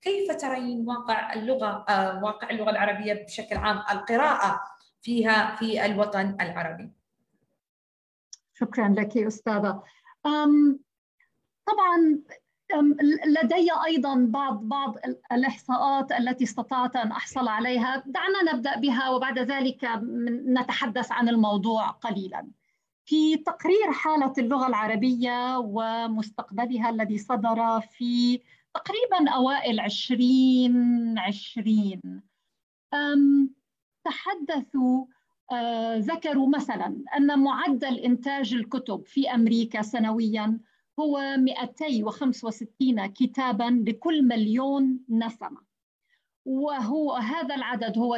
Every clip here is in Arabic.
كيف ترين واقع اللغة، واقع اللغة العربية بشكل عام، القراءة فيها في الوطن العربي؟ شكرا لك أستاذة. طبعا لدي أيضا بعض الإحصاءات التي استطعت أن أحصل عليها. دعنا نبدأ بها وبعد ذلك نتحدث عن الموضوع قليلا. في تقرير حالة اللغة العربية ومستقبلها الذي صدر في تقريبا أوائل 2020 تحدثوا، ذكروا مثلا أن معدل إنتاج الكتب في أمريكا سنويا هو 265 كتابا لكل مليون نسمة، وهو هذا العدد هو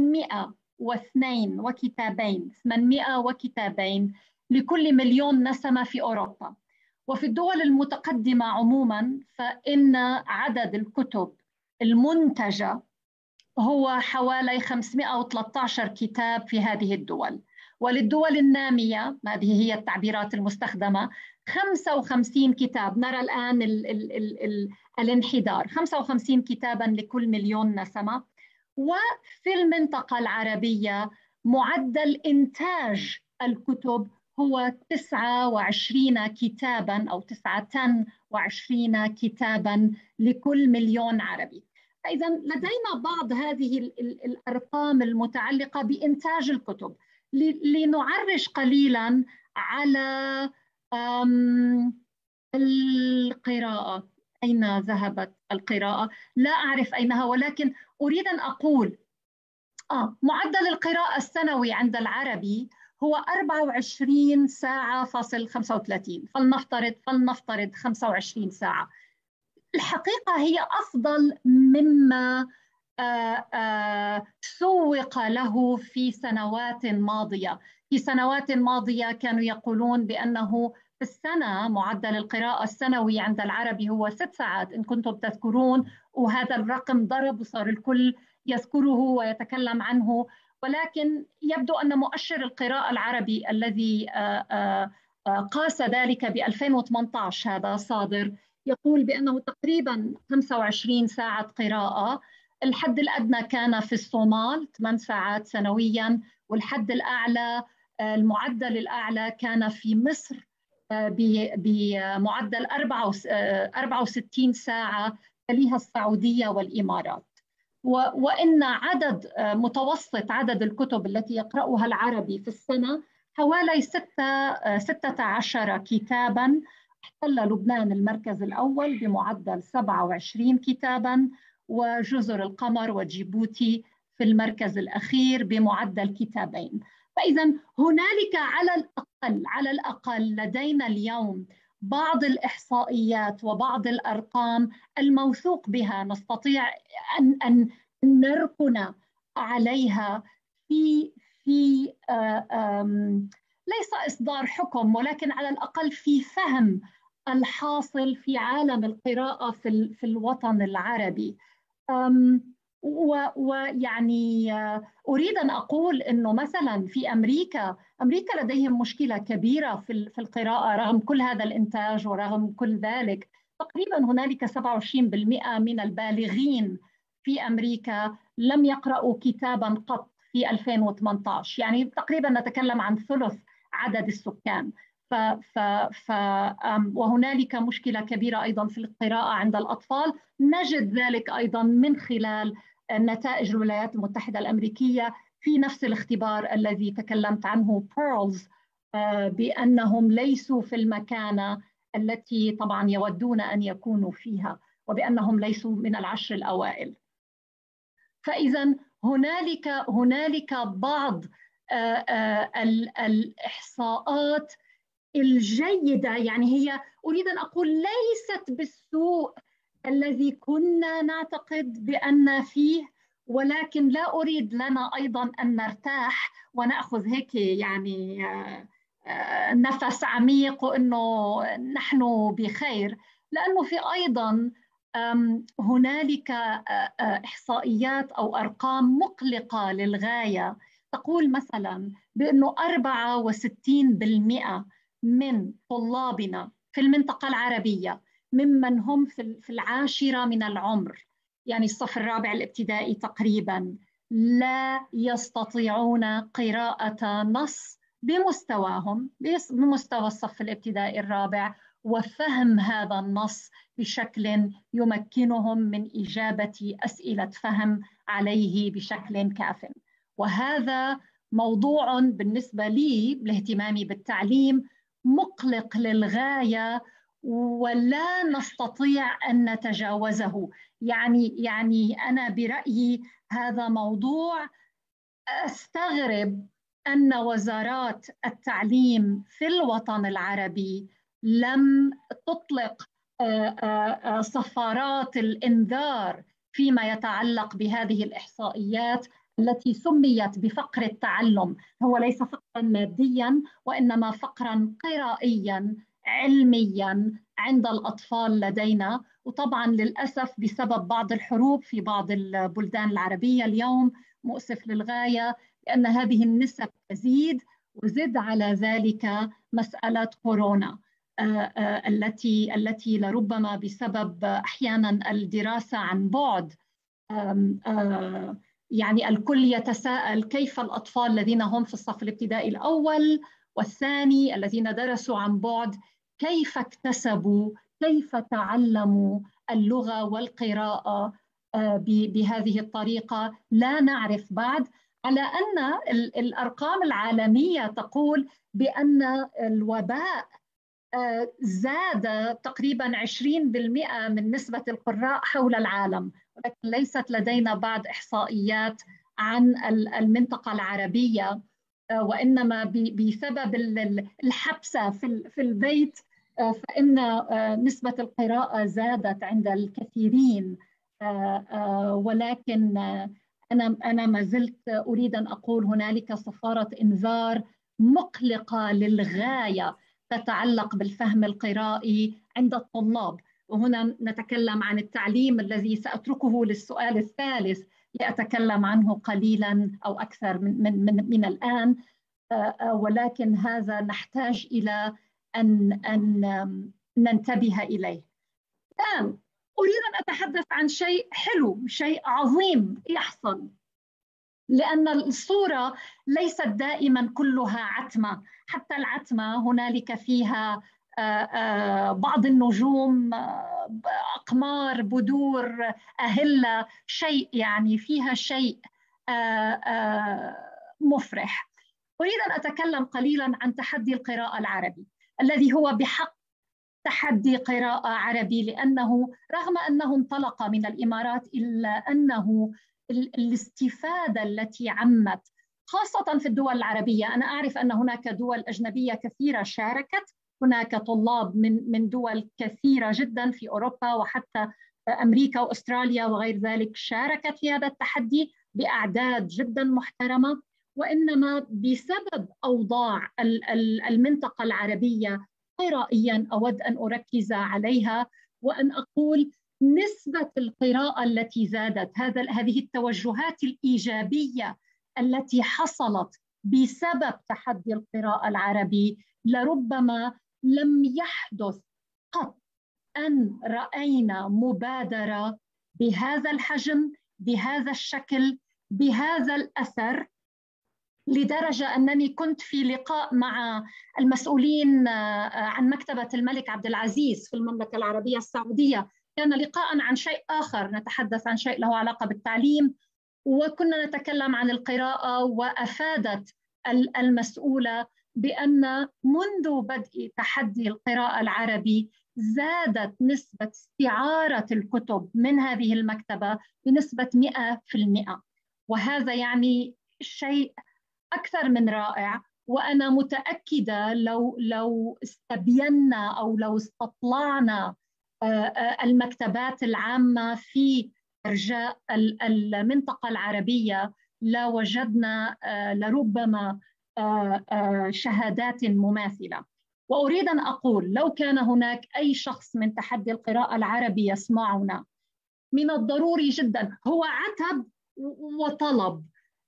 800 وكتابين لكل مليون نسمة في أوروبا. وفي الدول المتقدمة عموما فإن عدد الكتب المنتجة هو حوالي 513 كتاب في هذه الدول. وللدول النامية، هذه هي التعبيرات المستخدمة، 55 كتاب. نرى الآن الانحدار، 55 كتابا لكل مليون نسمة. وفي المنطقة العربية معدل إنتاج الكتب هو 29 كتابا أو 29 كتابا لكل مليون عربي. إذا لدينا بعض هذه الأرقام المتعلقة بإنتاج الكتب. لنعرج قليلا على القراءة. أين ذهبت القراءة؟ لا أعرف أينها، ولكن أريد أن أقول معدل القراءة السنوي عند العربي هو 24 ساعة فاصل 35. فلنفترض 25 ساعة. الحقيقة هي أفضل مما سوق له في سنوات ماضية. في سنوات ماضية كانوا يقولون بأنه في السنة معدل القراءة السنوي عند العربي هو 6 ساعات إن كنتم تذكرون، وهذا الرقم ضرب وصار الكل يذكره ويتكلم عنه. ولكن يبدو أن مؤشر القراءة العربي الذي قاس ذلك ب 2018 هذا صادر يقول بأنه تقريبا 25 ساعة قراءة. الحد الأدنى كان في الصومال 8 ساعات سنويا، والحد الأعلى المعدل الأعلى كان في مصر بمعدل 64 ساعة، تليها السعودية والإمارات. وإن متوسط عدد الكتب التي يقرأها العربي في السنة حوالي 16 كتابا. احتل لبنان المركز الأول بمعدل 27 كتابا، وجزر القمر وجيبوتي في المركز الأخير بمعدل كتابين. فإذا هنالك على الأقل لدينا اليوم بعض الإحصائيات وبعض الأرقام الموثوق بها نستطيع أن نركن عليها في ليس إصدار حكم، ولكن على الأقل في فهم الحاصل في عالم القراءة في الوطن العربي. ويعني أريد أن أقول أنه مثلا في أمريكا لديهم مشكلة كبيرة في القراءة رغم كل هذا الإنتاج ورغم كل ذلك. تقريبا هنالك 27% من البالغين في أمريكا لم يقرأوا كتابا قط في 2018، يعني تقريبا نتكلم عن ثلث عدد السكان. وهنالك مشكلة كبيرة أيضا في القراءة عند الأطفال. نجد ذلك أيضا من خلال نتائج الولايات المتحدة الأمريكية في نفس الاختبار الذي تكلمت عنه بيرلز، بأنهم ليسوا في المكانة التي طبعا يودون أن يكونوا فيها، وبأنهم ليسوا من العشر الأوائل. فإذا هنالك بعض الإحصاءات الجيدة، يعني هي أريد أن أقول ليست بالسوء الذي كنا نعتقد بأن فيه، ولكن لا أريد لنا أيضا أن نرتاح ونأخذ هيك يعني نفس عميق وأنه نحن بخير، لأنه في أيضا هنالك إحصائيات أو أرقام مقلقة للغاية تقول مثلا بأنه 64% من طلابنا في المنطقة العربية ممن هم في 10 من العمر يعني الصف الرابع الابتدائي تقريبا، لا يستطيعون قراءة نص بمستواهم، بمستوى الصف الابتدائي الرابع، وفهم هذا النص بشكل يمكنهم من إجابة أسئلة فهم عليه بشكل كاف. وهذا موضوع بالنسبة لي باهتمامي بالتعليم مقلق للغاية، ولا نستطيع أن نتجاوزه. يعني أنا برأيي هذا موضوع أستغرب أن وزارات التعليم في الوطن العربي لم تطلق صفارات الإنذار فيما يتعلق بهذه الإحصائيات التي سميت بفقر التعلم. هو ليس فقرا ماديا، وإنما فقرا قرائيا علميا عند الأطفال لدينا. وطبعا للأسف بسبب بعض الحروب في بعض البلدان العربية اليوم مؤسف للغاية لأن هذه النسب تزيد، وزد على ذلك مسألة كورونا التي لربما بسبب أحيانا الدراسة عن بعد، يعني الكل يتساءل كيف الأطفال الذين هم في الصف الابتدائي الأول والثاني الذين درسوا عن بعد كيف اكتسبوا، كيف تعلموا اللغة والقراءة بهذه الطريقة. لا نعرف بعد، على أن الأرقام العالمية تقول بأن الوباء زاد تقريبا 20% من نسبة القراء حول العالم، ولكن ليست لدينا بعد إحصائيات عن المنطقة العربية، وإنما بسبب الحبسة في البيت فإن نسبة القراءة زادت عند الكثيرين. ولكن أنا ما زلت أريد أن أقول هنالك صفارة إنذار مقلقة للغاية تتعلق بالفهم القرائي عند الطلاب. وهنا نتكلم عن التعليم الذي سأتركه للسؤال الثالث لأتكلم عنه قليلا أو أكثر من الآن، ولكن هذا نحتاج إلى أن ننتبه إليه. الآن أريد أن أتحدث عن شيء حلو، شيء عظيم يحصل، لأن الصورة ليست دائما كلها عتمة. حتى العتمة هنالك فيها بعض النجوم، أقمار، بدور، أهلة، شيء يعني فيها شيء مفرح. أريد أن أتكلم قليلا عن تحدي القراءة العربي الذي هو بحق تحدي قراءة عربي، لأنه رغم أنه انطلق من الإمارات إلا أنه الاستفادة التي عمت خاصة في الدول العربية. أنا أعرف أن هناك دول أجنبية كثيرة شاركت، هناك طلاب من دول كثيرة جدا في أوروبا وحتى أمريكا وأستراليا وغير ذلك شاركت في هذا التحدي بأعداد جدا محترمة. وإنما بسبب أوضاع المنطقة العربية قرائيا أود أن أركز عليها وأن أقول نسبة القراءة التي زادت، هذه التوجهات الإيجابية التي حصلت بسبب تحدي القراءة العربي، لربما لم يحدث قط أن رأينا مبادرة بهذا الحجم، بهذا الشكل، بهذا الأثر، لدرجة أنني كنت في لقاء مع المسؤولين عن مكتبة الملك عبد العزيز في المملكة العربية السعودية. كان لقاء عن شيء آخر، نتحدث عن شيء له علاقة بالتعليم، وكنا نتكلم عن القراءة. وأفادت المسؤولة بأن منذ بدء تحدي القراءة العربي زادت نسبة استعارة الكتب من هذه المكتبة بنسبة 100%، وهذا يعني شيء أكثر من رائع. وأنا متأكدة لو استبينا أو لو استطلعنا المكتبات العامة في أرجاء المنطقة العربية لوجدنا لربما شهادات مماثلة. وأريد أن أقول لو كان هناك أي شخص من تحدي القراءة العربي يسمعنا، من الضروري جدا، هو عتب وطلب،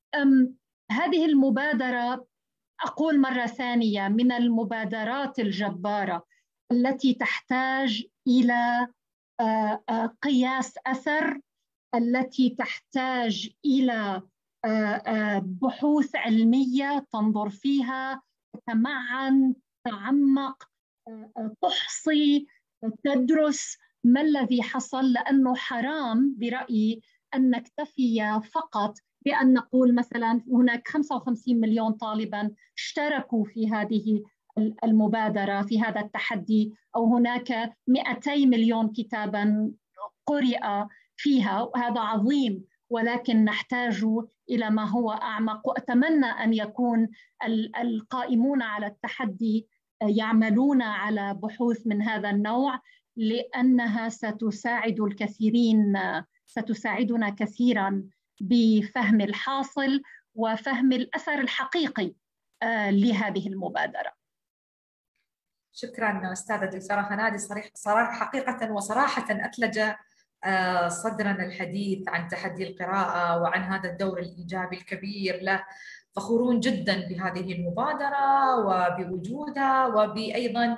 هذه المبادرة أقول مرة ثانية من المبادرات الجبارة التي تحتاج إلى قياس أثر التي تحتاج إلى بحوث علمية تنظر فيها، تتمعن، تعمق، تحصي، تدرس ما الذي حصل، لأنه حرام برأيي أن نكتفي فقط بأن نقول مثلا هناك 55 مليون طالبا اشتركوا في هذه المبادرة، في هذا التحدي، أو هناك 200 مليون كتابا قرئ فيها، وهذا عظيم، ولكن نحتاج إلى ما هو أعمق. وأتمنى أن يكون القائمون على التحدي يعملون على بحوث من هذا النوع، لأنها ستساعد الكثيرين، ستساعدنا كثيرا بفهم الحاصل وفهم الأثر الحقيقي لهذه المبادرة. شكرا أستاذة دكتورة هنادي، صراحة حقيقة وصراحة أثلج صدرنا الحديث عن تحدي القراءة وعن هذا الدور الإيجابي الكبير له. فخورون جدا بهذه المبادرة وبوجودها، وبأيضا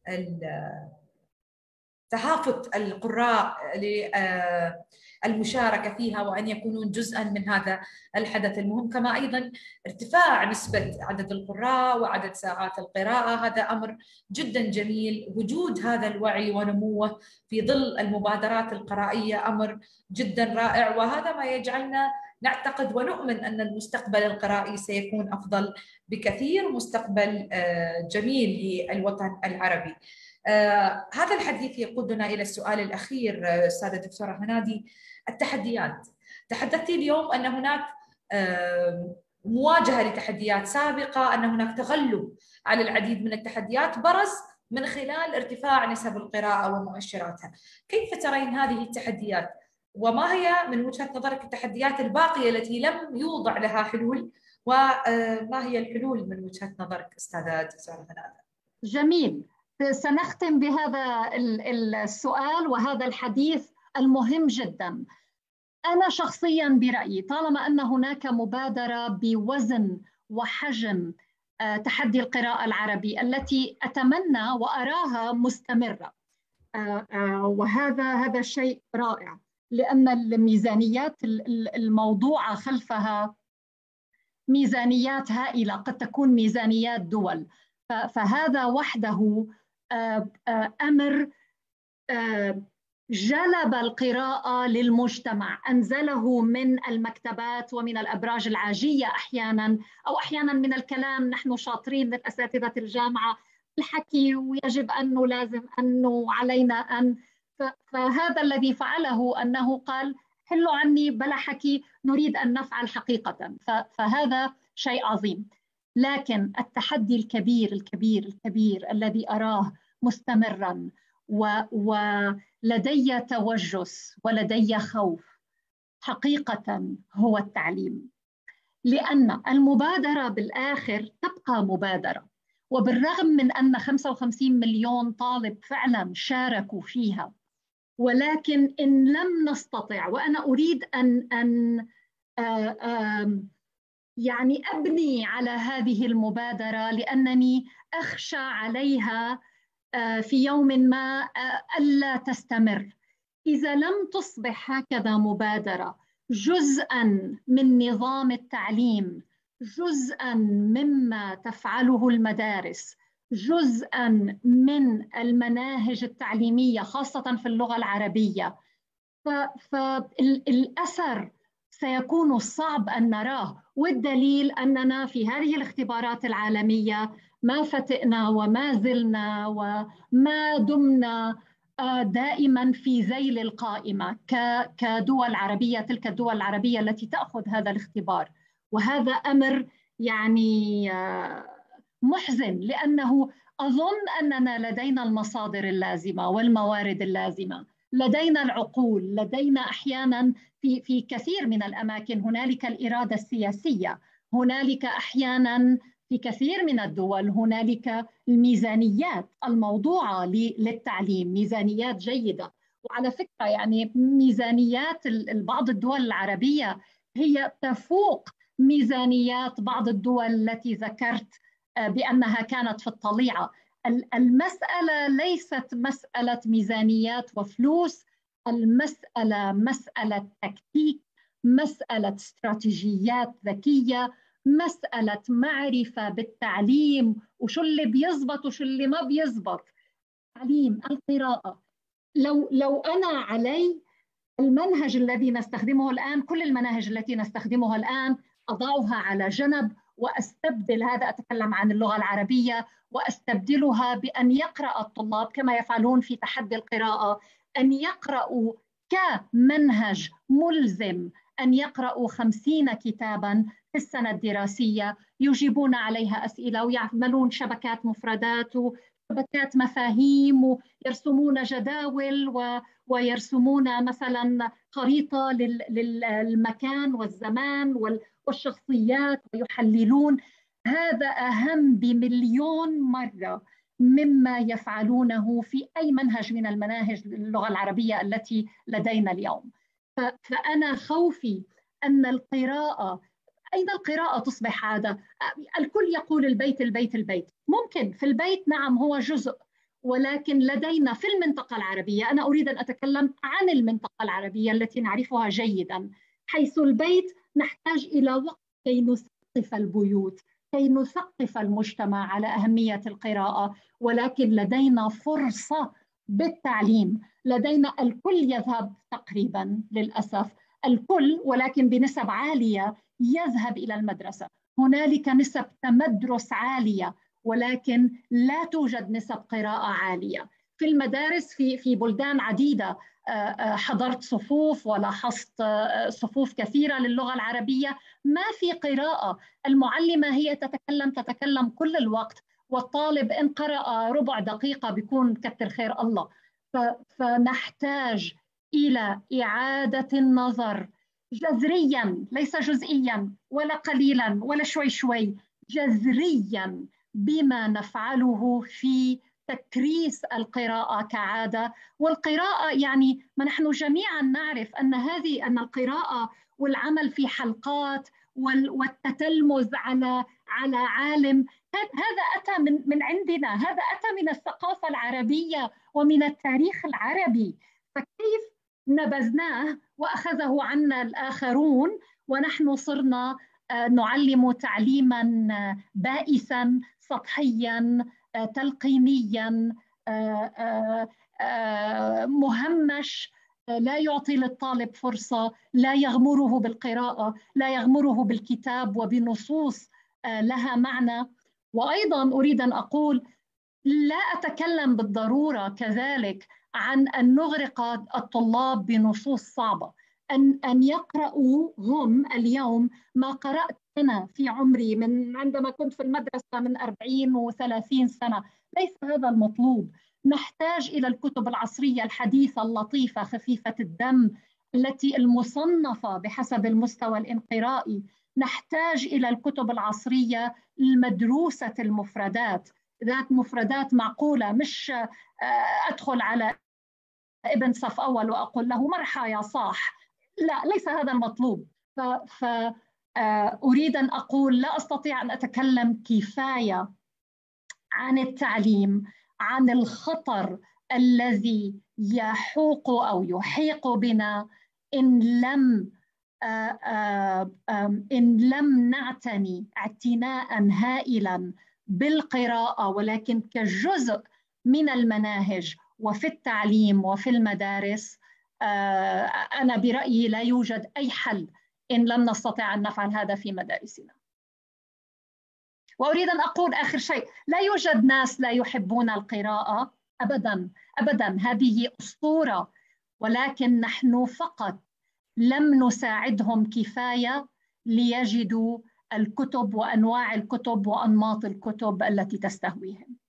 تهافت القراء للمشاركة فيها وأن يكونون جزءا من هذا الحدث المهم، كما أيضا ارتفاع نسبة عدد القراء وعدد ساعات القراءة. هذا أمر جدا جميل. وجود هذا الوعي ونموه في ظل المبادرات القرائية أمر جدا رائع، وهذا ما يجعلنا نعتقد ونؤمن أن المستقبل القرائي سيكون أفضل بكثير، مستقبل جميل للوطن العربي. هذا الحديث يقودنا إلى السؤال الأخير أستاذة دكتورة هنادي، التحديات. تحدثتي اليوم أن هناك مواجهة لتحديات سابقة، أن هناك تغلب على العديد من التحديات برز من خلال ارتفاع نسب القراءة ومؤشراتها. كيف ترين هذه التحديات؟ وما هي من وجهة نظرك التحديات الباقية التي لم يوضع لها حلول؟ وما هي الحلول من وجهة نظرك أستاذة دكتورة هنادي؟ جميل. سنختم بهذا السؤال وهذا الحديث المهم جدا. أنا شخصيا برأيي طالما أن هناك مبادرة بوزن وحجم تحدي القراءة العربي التي أتمنى وأراها مستمرة، وهذا شيء رائع، لأن الميزانيات الموضوعة خلفها ميزانيات هائلة، قد تكون ميزانيات دول، فهذا وحده أمر جلب القراءة للمجتمع، أنزله من المكتبات ومن الأبراج العاجية أحيانا، أو أحيانا من الكلام. نحن شاطرين من أساتذة الجامعة الحكي، ويجب أنه لازم أنه علينا أن، فهذا الذي فعله أنه قال حلوا عني بلا حكي، نريد أن نفعل حقيقة، فهذا شيء عظيم. لكن التحدي الكبير الكبير الكبير الذي أراه مستمرا ولدي توجس ولدي خوف حقيقة هو التعليم، لأن المبادرة بالآخر تبقى مبادرة، وبالرغم من أن 55 مليون طالب فعلا شاركوا فيها، ولكن إن لم نستطع، وأنا أريد أن يعني أبني على هذه المبادرة، لأنني أخشى عليها في يوم ما ألا تستمر. إذا لم تصبح هكذا مبادرة جزءاً من نظام التعليم، جزءاً مما تفعله المدارس، جزءاً من المناهج التعليمية خاصة في اللغة العربية، فالأثر سيكون صعب أن نراه. والدليل أننا في هذه الاختبارات العالمية ما فتئنا وما زلنا وما دمنا دائما في ذيل القائمة كدول عربية، تلك الدول العربية التي تأخذ هذا الاختبار. وهذا أمر يعني محزن، لأنه أظن أننا لدينا المصادر اللازمة والموارد اللازمة، لدينا العقول، لدينا أحيانا في كثير من الأماكن هنالك الإرادة السياسية، هنالك أحيانا في كثير من الدول هنالك الميزانيات الموضوعة للتعليم، ميزانيات جيدة. وعلى فكرة يعني ميزانيات بعض الدول العربية هي تفوق ميزانيات بعض الدول التي ذكرت بأنها كانت في الطليعة. المسألة ليست مسألة ميزانيات وفلوس، المسألة مسألة تكتيك، مسألة استراتيجيات ذكية، مسألة معرفة بالتعليم وشو اللي بيزبط وشو اللي ما بيزبط. تعليم القراءة، لو أنا علي المنهج الذي نستخدمه الآن، كل المناهج التي نستخدمها الآن أضعها على جنب وأستبدل، هذا أتكلم عن اللغة العربية، وأستبدلها بأن يقرأ الطلاب كما يفعلون في تحدي القراءة، أن يقرأوا كمنهج ملزم، أن يقرأوا 50 كتابا في السنة الدراسية، يجيبون عليها أسئلة ويعملون شبكات مفردات وشبكات مفاهيم ويرسمون جداول ويرسمون مثلا خريطة للمكان والزمان والشخصيات ويحللون. هذا أهم بمليون مرة مما يفعلونه في أي منهج من المناهج اللغة العربية التي لدينا اليوم. فأنا خوفي أن القراءة، أين القراءة تصبح عادة؟ الكل يقول البيت البيت البيت، ممكن في البيت نعم هو جزء، ولكن لدينا في المنطقة العربية، أنا أريد أن أتكلم عن المنطقة العربية التي نعرفها جيدا، حيث البيت نحتاج إلى وقت كي نثقف البيوت، كي نثقف المجتمع على أهمية القراءة، ولكن لدينا فرصة بالتعليم، لدينا الكل يذهب تقريبا للأسف الكل، ولكن بنسب عالية يذهب إلى المدرسة. هنالك نسب تمدرس عالية، ولكن لا توجد نسب قراءة عالية في المدارس. في بلدان عديدة حضرت صفوف ولاحظت صفوف كثيرة للغة العربية ما في قراءة، المعلمة هي تتكلم كل الوقت، والطالب إن قرأ ربع دقيقة بيكون كتر خير الله. فنحتاج إلى إعادة النظر جذريا، ليس جزئيا ولا قليلا ولا شوي شوي، جذريا بما نفعله في تكريس القراءة كعادة. والقراءة يعني ما نحن جميعا نعرف أن القراءة والعمل في حلقات والتتلمذ على عالم، هذا أتى من عندنا، هذا أتى من الثقافة العربية ومن التاريخ العربي، فكيف نبذناه وأخذه عنا الآخرون ونحن صرنا نعلم تعليما بائسا سطحيا تلقينيا مهمش، لا يعطي للطالب فرصة، لا يغمره بالقراءة، لا يغمره بالكتاب وبنصوص لها معنى. وأيضا أريد أن أقول لا أتكلم بالضرورة كذلك عن أن نغرق الطلاب بنصوص صعبة، أن يقرأوا هم اليوم ما قرأت أنا في عمري من عندما كنت في المدرسة من 40 و30 سنة، ليس هذا المطلوب. نحتاج إلى الكتب العصرية الحديثة اللطيفة خفيفة الدم التي المصنفة بحسب المستوى الانقرائي، نحتاج إلى الكتب العصرية المدروسة المفردات، ذات مفردات معقولة، مش أدخل على ابن صف أول وأقول له مرحى يا صاح، لا، ليس هذا المطلوب. أريد أن أقول لا أستطيع أن أتكلم كفاية عن التعليم، عن الخطر الذي يحوق أو يحيق بنا إن لم نعتني اعتناء هائلا بالقراءة، ولكن كجزء من المناهج وفي التعليم وفي المدارس. أنا برأيي لا يوجد أي حل إن لم نستطع أن نفعل هذا في مدارسنا. وأريد أن أقول آخر شيء، لا يوجد ناس لا يحبون القراءة أبدا أبدا، هذه أسطورة، ولكن نحن فقط لم نساعدهم كفاية ليجدوا الكتب وأنواع الكتب وأنماط الكتب التي تستهويهم.